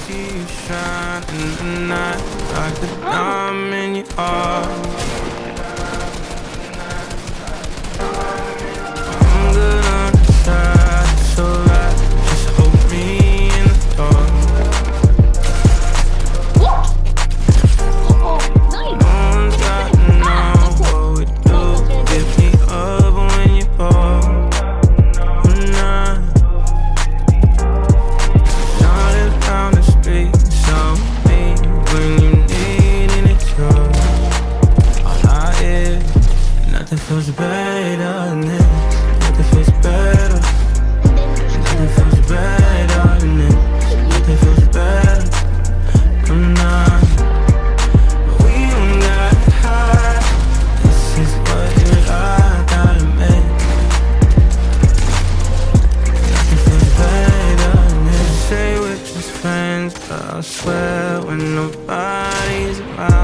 see you shine in the night like a diamond in your heart. I'm good on the side, it's alright. Just hold me in the dark. No one's got to know what we do. Get me up when you fall. Down the street, some me when you need and it's yours. All I hear, nothing feels better than this. Nothing feels better. Nothing feels better than this. Nothing feels better. I'm not. We don't got to hide. This is what I gotta make. Nothing feels better than this. Say we're just friends, but I swear when nobody's around.